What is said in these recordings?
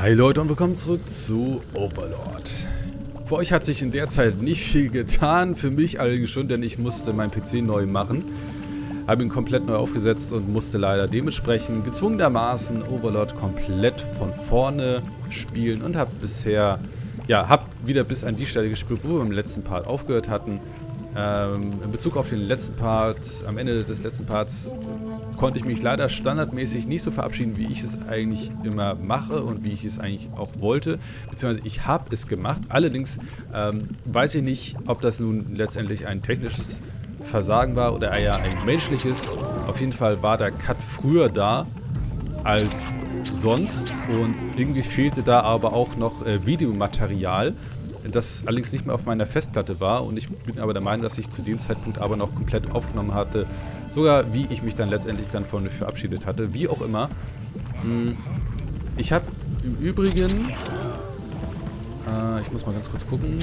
Hi Leute und willkommen zurück zu Overlord. Für euch hat sich in der Zeit nicht viel getan, für mich allerdings schon, denn ich musste meinen PC neu machen. Habe ihn komplett neu aufgesetzt und musste leider dementsprechend gezwungenermaßen Overlord komplett von vorne spielen und habe bisher, habe wieder bis an die Stelle gespielt, wo wir im letzten Part aufgehört hatten. In Bezug auf den letzten Part, am Ende des letzten Parts, konnte ich mich leider standardmäßig nicht so verabschieden, wie ich es eigentlich immer mache und wie ich es eigentlich auch wollte. Beziehungsweise ich habe es gemacht. Allerdings weiß ich nicht, ob das nun letztendlich ein technisches Versagen war oder eher ein menschliches. Auf jeden Fall war der Cut früher da als sonst und irgendwie fehlte da aber auch noch Videomaterial, das allerdings nicht mehr auf meiner Festplatte war, und ich bin aber der Meinung, dass ich zu dem Zeitpunkt aber noch komplett aufgenommen hatte, sogar wie ich mich dann letztendlich dann von euch verabschiedet hatte, wie auch immer. Ich habe im Übrigen, ich muss mal ganz kurz gucken,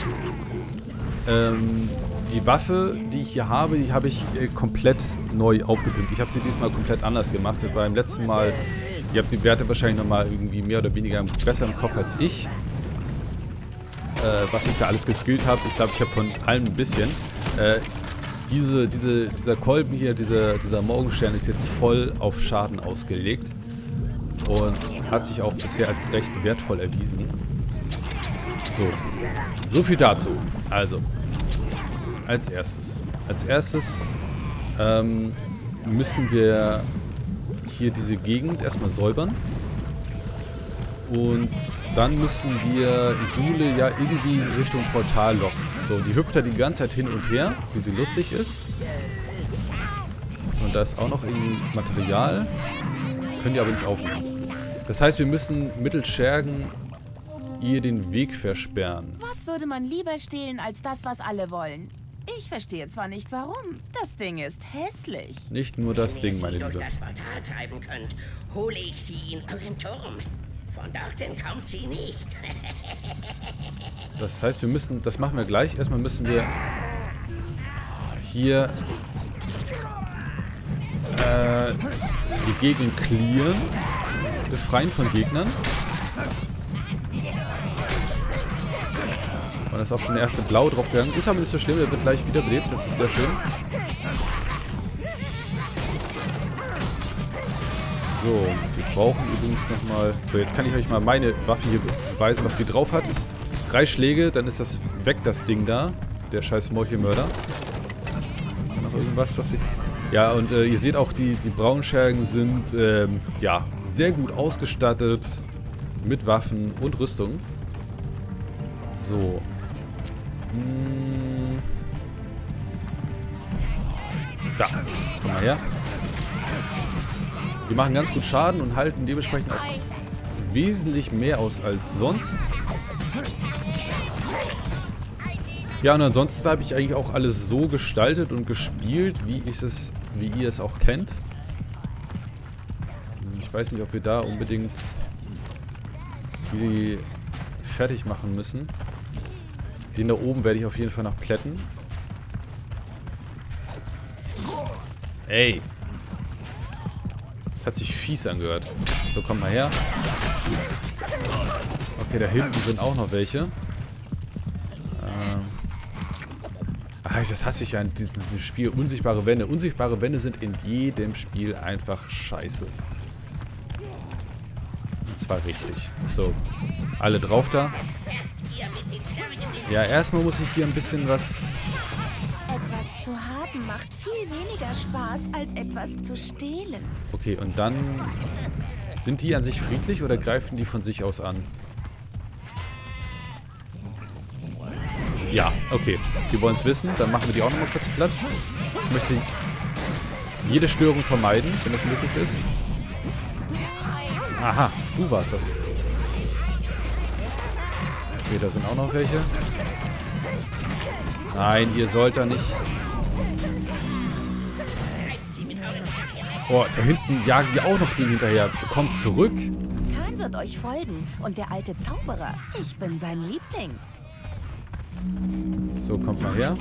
die Waffe, die ich hier habe, die habe ich komplett neu aufgepimpt. Ich habe sie diesmal komplett anders gemacht. Beim letzten Mal, ihr habt die Werte wahrscheinlich nochmal irgendwie mehr oder weniger besser im Kopf als ich. Was ich da alles geskillt habe. Ich glaube, ich habe von allem ein bisschen. Dieser Kolben hier, dieser Morgenstern ist jetzt voll auf Schaden ausgelegt und hat sich auch bisher als recht wertvoll erwiesen. So viel dazu. Also, als erstes müssen wir hier diese Gegend erstmal säubern. Und dann müssen wir Jule ja irgendwie Richtung Portal locken. So, die hüpft da die ganze Zeit hin und her, wie sie lustig ist. So, und da ist auch noch irgendwie Material. Können die aber nicht aufnehmen. Das heißt, wir müssen mittels Schergen ihr den Weg versperren. Was würde man lieber stehlen als das, was alle wollen? Ich verstehe zwar nicht warum. Das Ding ist hässlich. Nicht nur das Ding, meine Liebe. Wenn ihr sie durch das Portal treiben könnt, hole ich sie in euren Turm. Von dort entkommt sie nicht. Das heißt, wir müssen, das machen wir gleich. Erstmal müssen wir hier die Gegend clearen, befreien von Gegnern. Und da ist auch schon der erste Blau drauf gegangen. Ist aber nicht so schlimm, der wird gleich wiederbelebt. Das ist sehr schön. So, wir brauchen übrigens nochmal... So, jetzt kann ich euch mal meine Waffe hier beweisen, was die drauf hat. 3 Schläge, dann ist das weg, das Ding da. Der scheiß Meuchelmörder. Noch irgendwas, was sie... Ja, und ihr seht auch, die Braunschergen sind, ja, sehr gut ausgestattet. Mit Waffen und Rüstung. So. Da. Komm mal her. Die machen ganz gut Schaden und halten dementsprechend auch wesentlich mehr aus als sonst. Ja, und ansonsten habe ich eigentlich auch alles so gestaltet und gespielt, wie ihr es auch kennt. Ich weiß nicht, ob wir da unbedingt die fertig machen müssen. Den da oben werde ich auf jeden Fall noch plätten. Ey! Das hat sich fies angehört. So, komm mal her. Okay, da hinten sind auch noch welche. Das hasse ich ja in diesem Spiel. Unsichtbare Wände. Unsichtbare Wände sind in jedem Spiel einfach scheiße. Und zwar richtig. So, alle drauf da. Ja, erstmal muss ich hier ein bisschen was... Etwas zu haben macht viel weniger Spaß, als etwas zu stehlen. Okay, und dann... Sind die an sich friedlich oder greifen die von sich aus an? Ja, okay. Die wollen es wissen. Dann machen wir die auch nochmal kurz platt. Ich möchte jede Störung vermeiden, wenn das möglich ist. Aha, du warst das. Okay, da sind auch noch welche. Nein, ihr sollt da nicht... Boah, da hinten jagen die auch noch den hinterher. Kommt zurück. Khan wird euch folgen. Und der alte Zauberer. Ich bin sein Liebling. So, kommt mal her.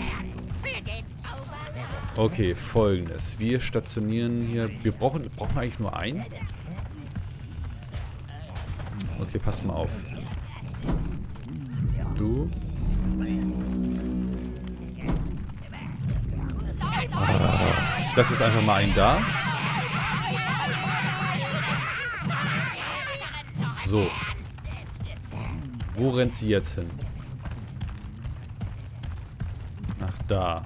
Okay, Folgendes. Wir stationieren hier... Wir brauchen eigentlich nur einen. Okay, pass mal auf. Du. Ich lasse jetzt einfach mal einen da. So. Wo rennt sie jetzt hin? Nach da.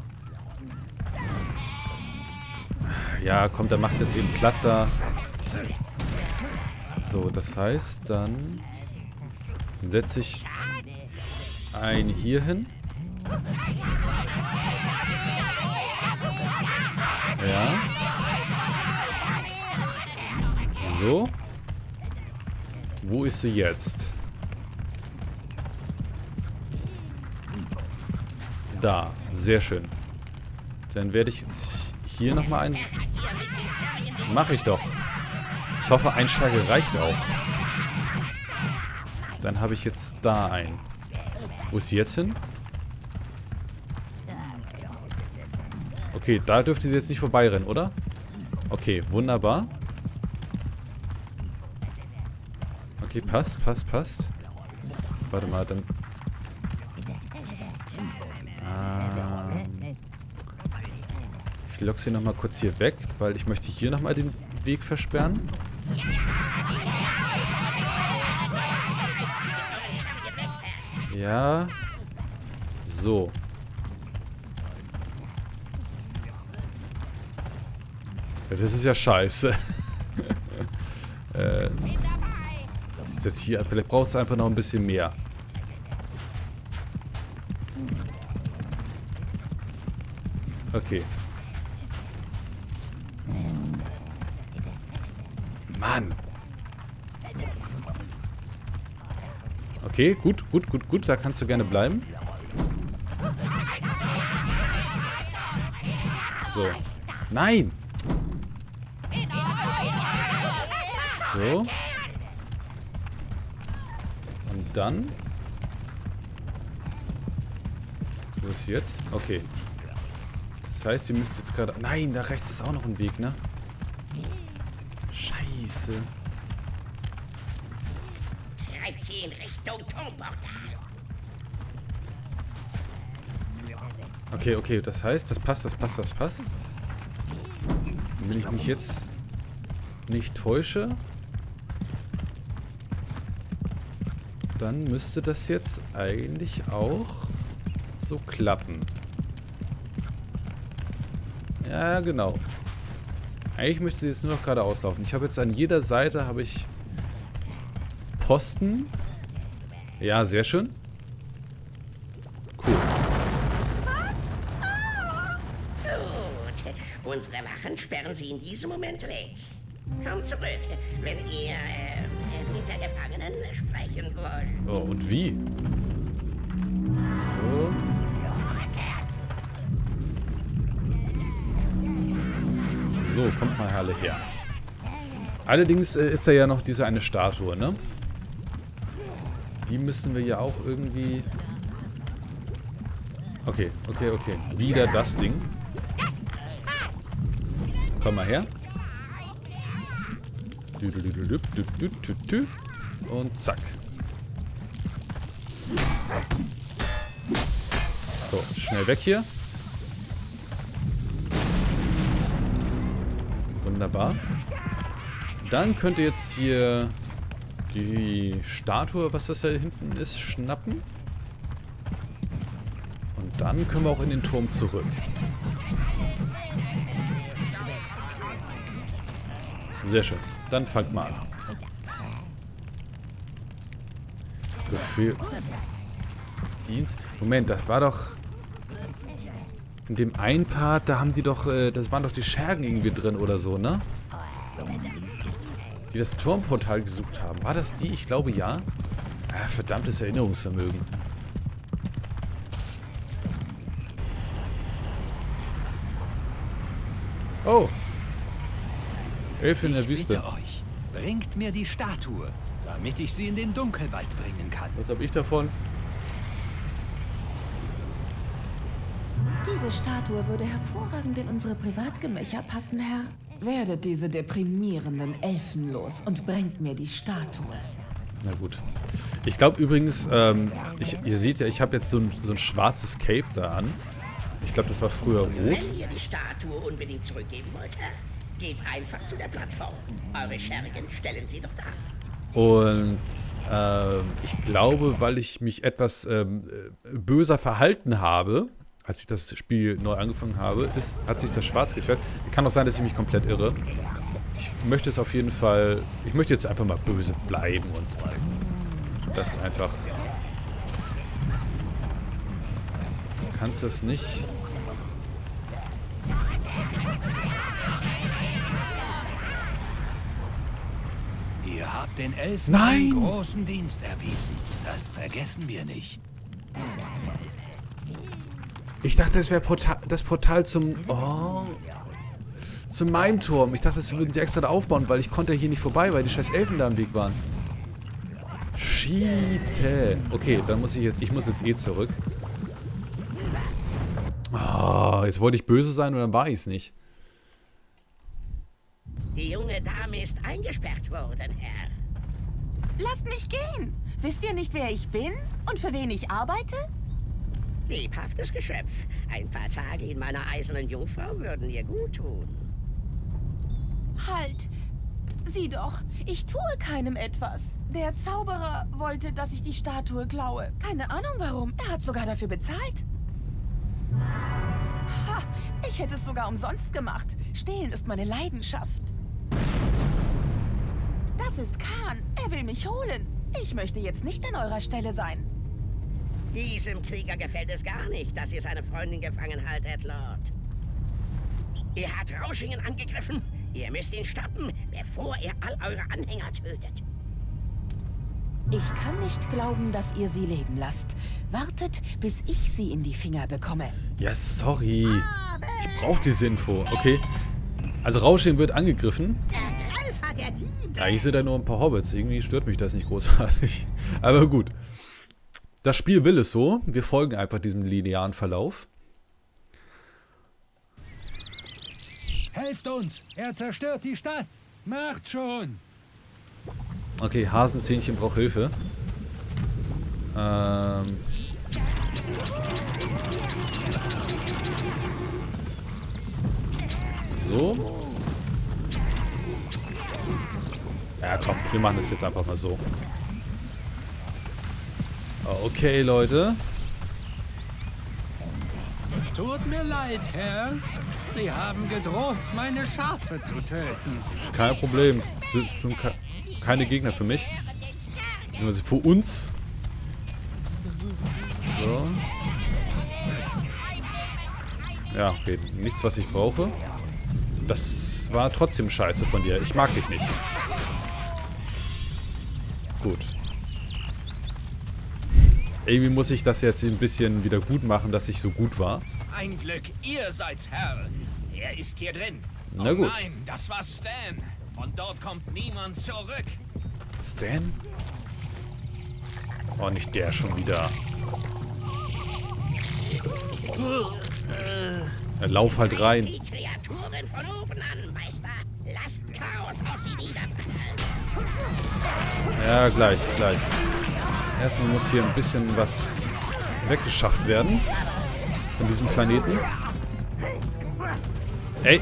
Ja, komm, dann macht es eben platt da. So, das heißt, dann setze ich einen hier hin. Ja. So. Wo ist sie jetzt? Da. Sehr schön. Dann werde ich jetzt hier nochmal einen... Mache ich doch. Ich hoffe, ein Schage reicht auch. Dann habe ich jetzt da einen. Wo ist sie jetzt hin? Okay, da dürfte sie jetzt nicht vorbeirennen, oder? Okay, wunderbar. Okay, passt. Warte mal, dann... Ich lock sie nochmal kurz hier weg, weil ich möchte hier nochmal den Weg versperren. Ja. So. Ja, das ist ja scheiße. Ist jetzt hier, vielleicht brauchst du einfach noch ein bisschen mehr. Okay. Mann. Okay, gut. Da kannst du gerne bleiben. So. Nein! So. Und dann... Wo ist sie jetzt? Okay. Das heißt, sie müsste jetzt gerade... Nein, da rechts ist auch noch ein Weg, ne? Scheiße. Treibt sie in Richtung Turmportal. Okay, das heißt, das passt. Wenn ich mich jetzt nicht täusche, dann müsste das jetzt eigentlich auch so klappen. Ja, genau. Eigentlich müsste sie jetzt nur noch geradeaus laufen. Ich habe jetzt an jeder Seite habe ich Posten. Ja, sehr schön. Cool. Gut. Unsere Wachen sperren sie in diesem Moment weg. Kommt zurück, wenn ihr mit der Gefangenen sprechen wollt. Oh, und wie? So. So, kommt mal alle her. Allerdings ist da ja noch diese eine Statue, ne? Die müssen wir ja auch irgendwie... Okay. Wieder das Ding. Komm mal her. Und zack. So, schnell weg hier. Wunderbar. Dann könnt ihr jetzt hier die Statue, was das da hinten ist, schnappen. Und dann können wir auch in den Turm zurück. Sehr schön. Dann fangt mal an. Befehl. Dienst. Moment, das war doch... In dem einen Part, da haben die doch... das waren doch die Schergen irgendwie drin oder so, ne? Die das Turmportal gesucht haben. War das die? Ich glaube ja. Verdammtes Erinnerungsvermögen. Oh. Elfe in der Wüste. Bitte euch, bringt mir die Statue, damit ich sie in den Dunkelwald bringen kann. Was habe ich davon? Diese Statue würde hervorragend in unsere Privatgemächer passen, Herr. Werdet diese deprimierenden Elfen los und bringt mir die Statue. Na gut. Ich glaube übrigens, ihr seht ja, ich habe jetzt so ein schwarzes Cape da an. Ich glaube, das war früher rot. Wenn ihr die Statue unbedingt zurückgeben wollt, geht einfach zu der Plattform. Eure Schergen stellen sie doch da. Und ich glaube, weil ich mich etwas böser verhalten habe, als ich das Spiel neu angefangen habe, hat sich das schwarz gefärbt. Kann auch sein, dass ich mich komplett irre. Ich möchte es auf jeden Fall... Ich möchte jetzt einfach mal böse bleiben und das einfach... Du kannst das nicht... Ihr habt den Elfen Nein! einen großen Dienst erwiesen. Das vergessen wir nicht. Ich dachte, es wäre das Portal zum... Oh... Zu meinem Turm. Ich dachte, das würden sie extra da aufbauen, weil ich konnte hier nicht vorbei, weil die scheiß Elfen da im Weg waren. Schiete. Okay, dann muss ich muss jetzt eh zurück. Oh, jetzt wollte ich böse sein und dann war ich es nicht. Die junge Dame ist eingesperrt worden, Herr. Lasst mich gehen. Wisst ihr nicht, wer ich bin und für wen ich arbeite? Lebhaftes Geschöpf. Ein paar Tage in meiner eisernen Jungfrau würden ihr gut tun. Halt! Sieh doch, ich tue keinem etwas. Der Zauberer wollte, dass ich die Statue klaue. Keine Ahnung warum. Er hat sogar dafür bezahlt. Ha! Ich hätte es sogar umsonst gemacht. Stehlen ist meine Leidenschaft. Das ist Khan. Er will mich holen. Ich möchte jetzt nicht an eurer Stelle sein. Diesem Krieger gefällt es gar nicht, dass ihr seine Freundin gefangen haltet, Lord. Er hat Rauschingen angegriffen. Ihr müsst ihn stoppen, bevor er all eure Anhänger tötet. Ich kann nicht glauben, dass ihr sie leben lasst. Wartet, bis ich sie in die Finger bekomme. Ja, sorry. Ich brauche diese Info. Okay. Also Rausching wird angegriffen. Der Greifer, der Dieb. Eigentlich sind da nur ein paar Hobbits. Irgendwie stört mich das nicht großartig. Aber gut. Das Spiel will es so. Wir folgen einfach diesem linearen Verlauf. Helft uns! Er zerstört die Stadt! Macht schon! Okay, Hasenzähnchen braucht Hilfe. So. Ja, komm, wir machen das jetzt einfach mal so. Okay, Leute. Tut mir leid, Herr. Sie haben gedroht, meine Schafe zu töten. Kein Problem. Sind schon keine Gegner für mich. Beziehungsweise für uns. So. Ja, okay. Nichts, was ich brauche. Das war trotzdem scheiße von dir. Ich mag dich nicht. Gut. Irgendwie muss ich das jetzt ein bisschen wieder gut machen, dass ich so gut war. Ein Glück, ihr seid's Herr. Er ist hier drin. Na gut. Oh nein, das war Stan. Von dort kommt niemand zurück. Stan? Oh, nicht der schon wieder. Ja, lauf halt rein. Die Kreaturen von oben an, Meister. Lasst Chaos auf sie niederprasseln. Ja, gleich. Erstmal muss hier ein bisschen was weggeschafft werden. Von diesem Planeten. Ey!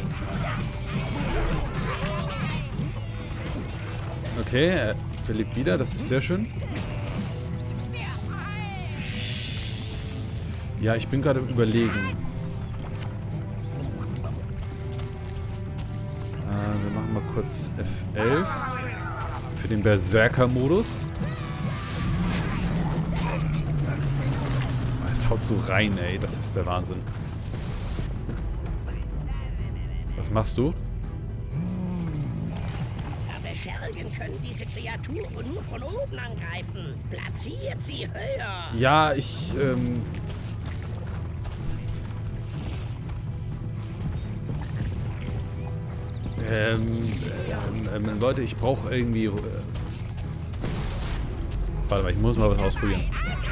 Okay, er lebt wieder, das ist sehr schön. Ja, ich bin gerade überlegen. Wir machen mal kurz F11 für den Berserker-Modus. Es haut so rein, ey. Das ist der Wahnsinn. Was machst du? Aber Schergen können diese Kreaturen nur von oben angreifen. Platziert sie höher. Ja, ich, Leute, ich brauche irgendwie... warte mal, ich muss mal was ausprobieren.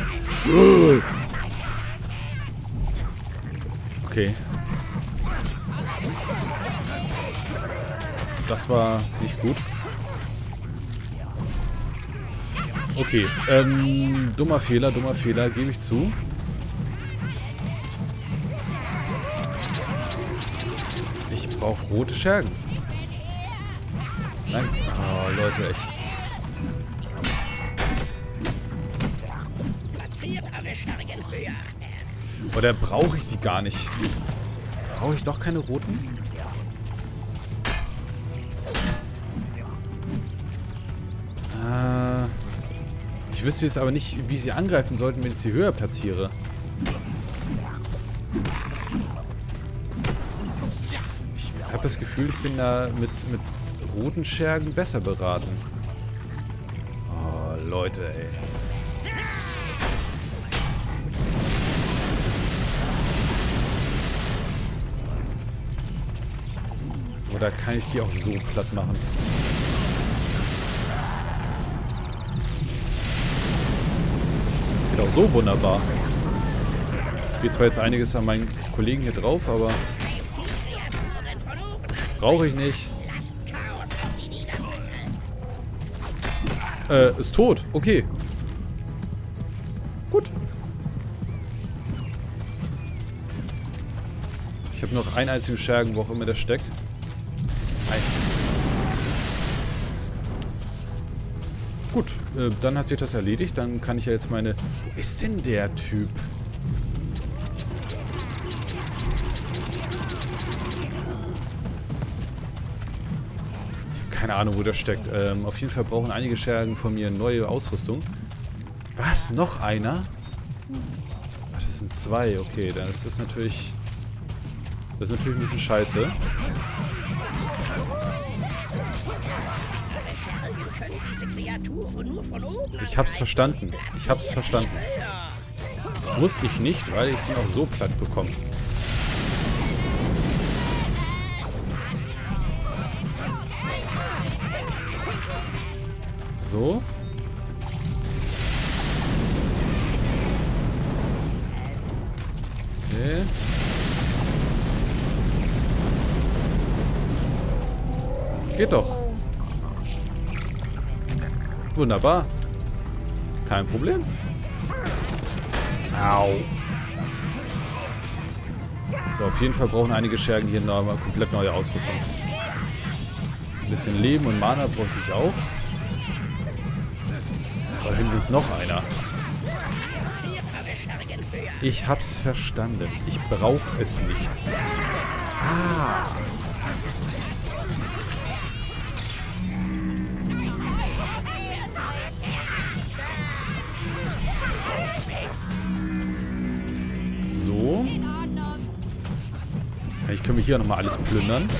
Okay. Das war nicht gut. Okay, dummer Fehler, gebe ich zu. Ich brauche rote Schergen. Nein. Oh, Leute, echt. Oder brauche ich sie gar nicht? Brauche ich doch keine roten? Ich wüsste jetzt aber nicht, wie sie angreifen sollten, wenn ich sie höher platziere. Ich habe das Gefühl, ich bin da mit roten Schergen besser beraten. Oh, Leute, ey. Oder kann ich die auch so platt machen? Geht auch so wunderbar. Geht zwar jetzt einiges an meinen Kollegen hier drauf, aber brauche ich nicht. Ist tot. Okay. Gut. Ich habe noch einen einzigen Schergen, wo auch immer der steckt. Nein. Gut, dann hat sich das erledigt. Dann kann ich ja jetzt meine... Wo ist denn der Typ? Keine Ahnung, wo der steckt. Auf jeden Fall brauchen einige Schergen von mir neue Ausrüstung. Was? Noch einer? Ach, das sind zwei. Okay, dann das ist natürlich... Das ist natürlich ein bisschen scheiße. Ich hab's verstanden. Ich hab's verstanden. Muss ich nicht, weil ich ihn auch so platt bekomme. So. Okay. Geht doch. Wunderbar. Kein Problem. Au. So, auf jeden Fall brauchen einige Schergen hier nochmal komplett neue Ausrüstung. Ein bisschen Leben und Mana bräuchte ich auch. Da hinten ist noch einer. Ich hab's verstanden. Ich brauche es nicht. Ah. So. Ich kann mich hier nochmal alles plündern.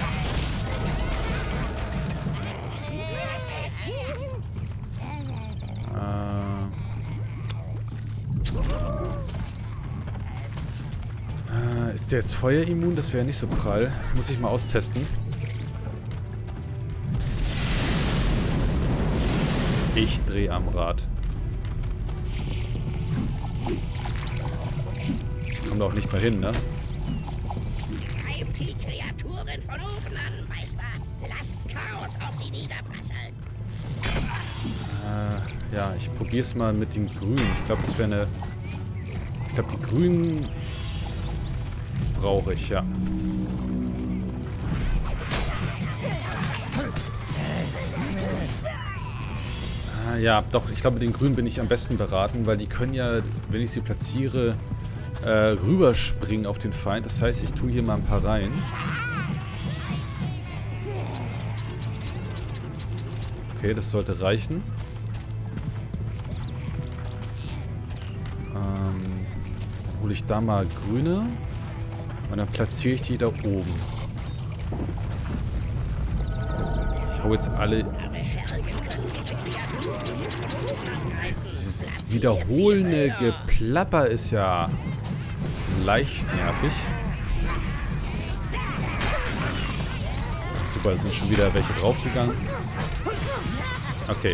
Ist der jetzt feuerimmun? Das wäre nicht so prall. Muss ich mal austesten. Ich drehe am Rad. Kommt auch nicht mehr hin, ne? Greift die Kreaturen von oben an, Meister. Lasst Chaos auf sie niederprasseln. Ja, ich probiere es mal mit den Grünen. Ich glaube, das wäre eine... Ich glaube, die Grünen brauche ich, ja. Ja, doch, ich glaube, mit den Grünen bin ich am besten beraten, weil die können ja, wenn ich sie platziere, rüberspringen auf den Feind. Das heißt, ich tue hier mal ein paar rein. Okay, das sollte reichen. Dann hole ich da mal Grüne. Und dann platziere ich die da oben. Ich hau jetzt alle... Dieses wiederholende Geplapper ist ja leicht nervig. Super, sind schon wieder welche draufgegangen. Okay.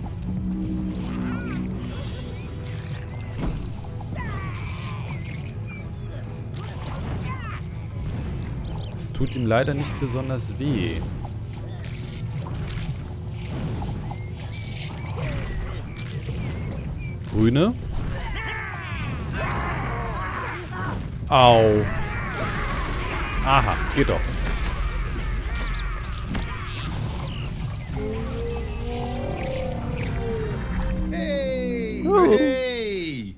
Es tut ihm leider nicht besonders weh. Grüne. Au. Aha, geht doch. Hey! Oh. Hey!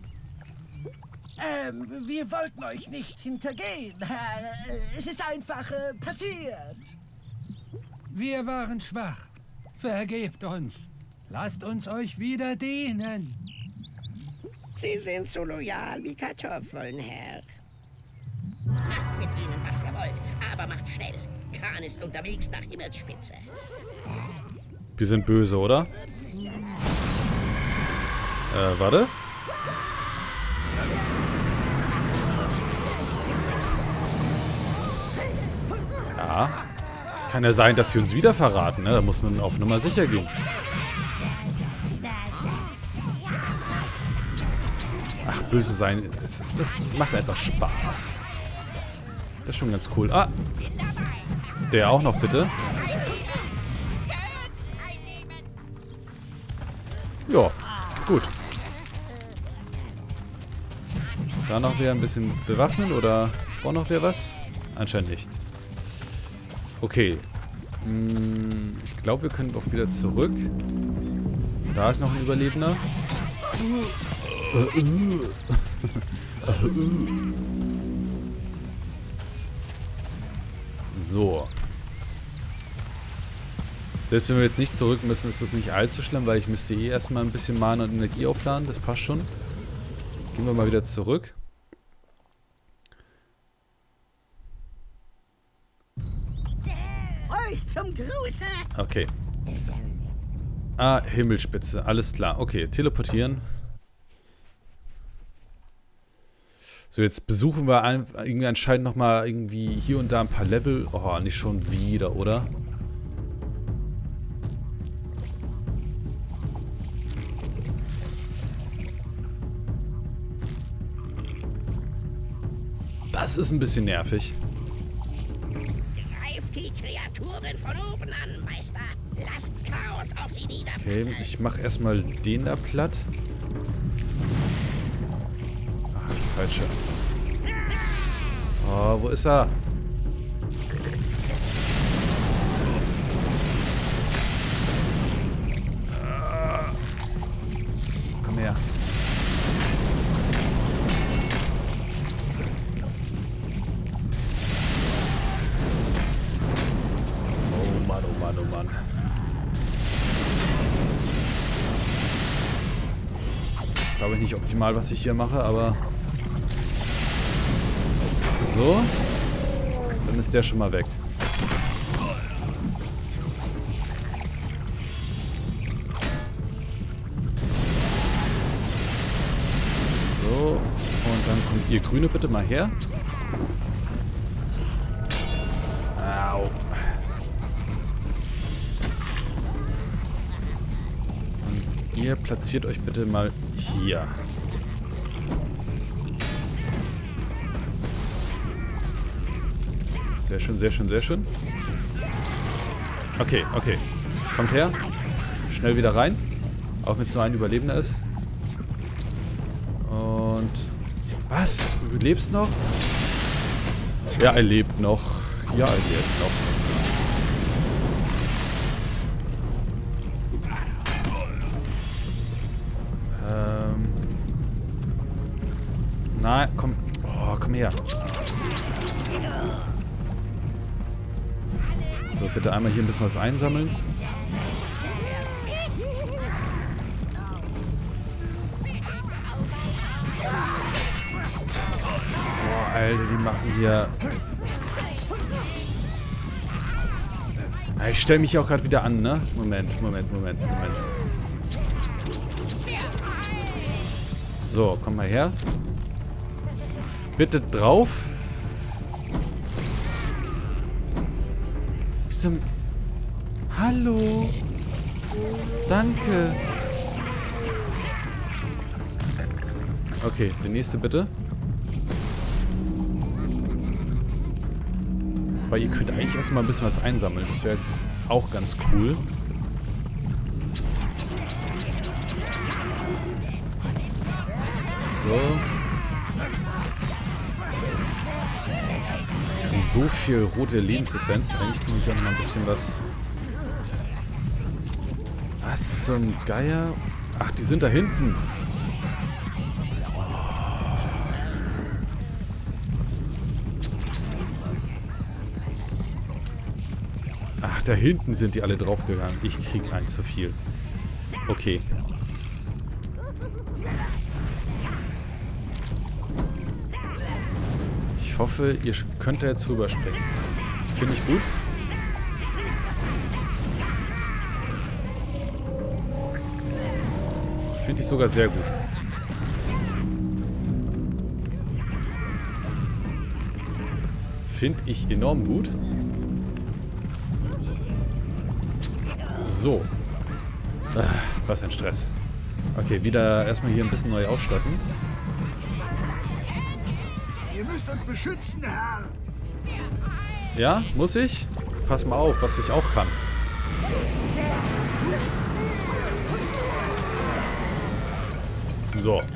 Wir wollten euch nicht hintergehen, Herr. Es ist einfach passiert. Wir waren schwach. Vergebt uns. Lasst uns euch wieder dienen. Sie sind so loyal wie Kartoffeln, Herr. Macht mit ihnen, was ihr wollt, aber macht schnell. Khan ist unterwegs nach Himmelsspitze. Wir sind böse, oder? Warte. Ja. Kann ja sein, dass sie uns wieder verraten, ne? Da muss man auf Nummer sicher gehen. Ach, böse sein. Das macht einfach Spaß. Das ist schon ganz cool. Ah. Der auch noch, bitte. Ja, gut. Da noch wer ein bisschen bewaffnen oder braucht noch wer was? Anscheinend nicht. Okay. Ich glaube, wir können auch wieder zurück. Da ist noch ein Überlebender. So. Selbst wenn wir jetzt nicht zurück müssen, ist das nicht allzu schlimm, weil ich müsste eh erstmal ein bisschen Mana und Energie aufladen. Das passt schon. Gehen wir mal wieder zurück. Euch zum Gruße! Okay. Ah, Himmelsspitze. Alles klar. Okay, teleportieren. So, jetzt besuchen wir irgendwie anscheinend nochmal irgendwie hier und da ein paar Level. Oh, nicht schon wieder, oder? Das ist ein bisschen nervig. Greift die Kreaturen von oben an, Meister. Lasst Chaos auf sie niederprasseln. Okay, ich mach erstmal den da platt. Ach, falsche. Oh, wo ist er? Komm her. Oh Mann, oh Mann, oh Mann. Glaube ich nicht optimal, was ich hier mache, aber... So. Dann ist der schon mal weg. So. Und dann kommt ihr Grüne bitte mal her. Au. Und ihr platziert euch bitte mal hier. Sehr schön, sehr schön, sehr schön. Okay, okay. Kommt her. Schnell wieder rein. Auch wenn es nur ein Überlebender ist. Und... Was? Du lebst noch? Ja, er lebt noch. Ja, er lebt noch. Nein, komm. Oh, komm her. So, bitte einmal hier ein bisschen was einsammeln. Boah, Alter, die machen hier... Ich stelle mich auch gerade wieder an, ne? Moment. So, komm mal her. Bitte drauf. Hallo. Danke. Okay, der nächste bitte. Weil ihr könnt eigentlich erstmal ein bisschen was einsammeln. Das wäre auch ganz cool. So. So viel rote Lebensessenz. Eigentlich kann ich auch noch mal ein bisschen was... Was zum Geier? Ach, die sind da hinten. Ach, da hinten sind die alle draufgegangen. Ich krieg ein zu viel. Okay. Ich hoffe, ihr könnt da jetzt rüberspringen. Finde ich gut. Finde ich sogar sehr gut. Finde ich enorm gut. So. Was ein Stress. Okay, wieder erstmal hier ein bisschen neu ausstatten. Ihr müsst uns beschützen, Herr. Ja, muss ich? Pass mal auf, was ich auch kann. So.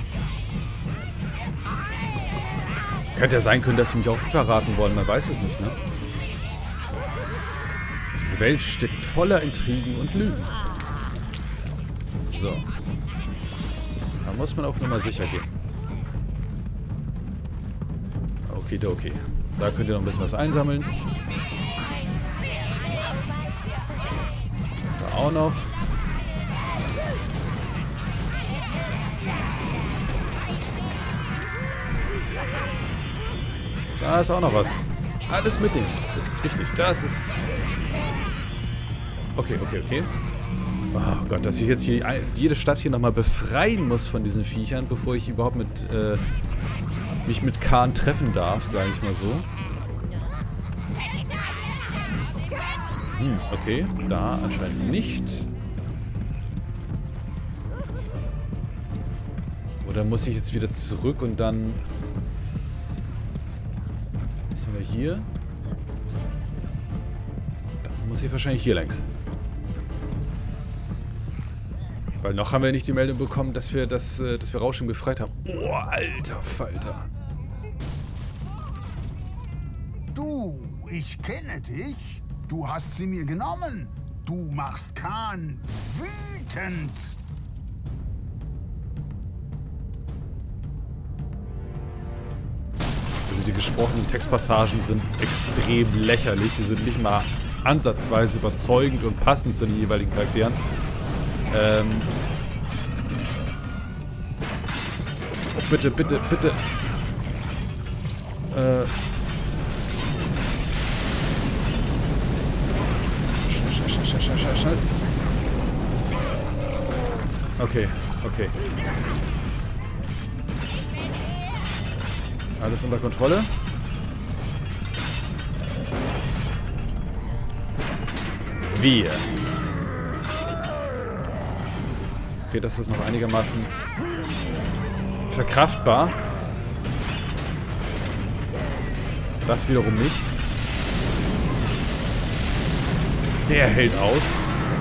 Könnte ja sein können, dass sie mich auch verraten wollen. Man weiß es nicht, ne? Diese Welt steckt voller Intrigen und Lügen. So. Da muss man auf Nummer sicher gehen. Okay. Da könnt ihr noch ein bisschen was einsammeln. Da auch noch. Da ist auch noch was. Alles mitnehmen. Das ist wichtig. Das ist... Okay. Oh Gott, dass ich jetzt hier jede Stadt hier nochmal befreien muss von diesen Viechern, bevor ich überhaupt mich mit Khan treffen darf, sage ich mal so. Okay. Da anscheinend nicht. Oder muss ich jetzt wieder zurück und dann... Was haben wir hier? Dann muss ich wahrscheinlich hier längs. Weil noch haben wir nicht die Meldung bekommen, dass wir Rausching befreit haben. Oh, alter Falter. Du, ich kenne dich. Du hast sie mir genommen. Du machst Khan wütend. Also die gesprochenen Textpassagen sind extrem lächerlich. Die sind nicht mal ansatzweise überzeugend und passend zu den jeweiligen Charakteren. Oh, bitte. Schnell. Okay. Alles unter Kontrolle. Wir. Okay, das ist noch einigermaßen verkraftbar. Das wiederum nicht. Der hält aus.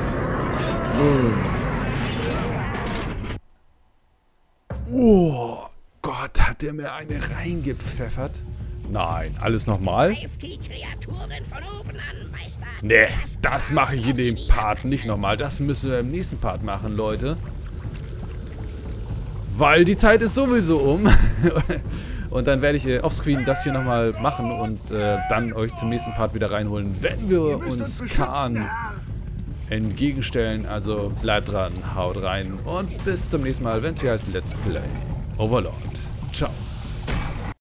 Oh Gott, hat der mir eine reingepfeffert? Nein, alles nochmal. Nee, das mache ich in dem Part nicht nochmal. Das müssen wir im nächsten Part machen, Leute. Weil die Zeit ist sowieso um. Und dann werde ich offscreen das hier nochmal machen und dann euch zum nächsten Part wieder reinholen, wenn wir uns Khan entgegenstellen. Also bleibt dran, haut rein und bis zum nächsten Mal, wenn es hier heißt Let's Play Overlord. Ciao.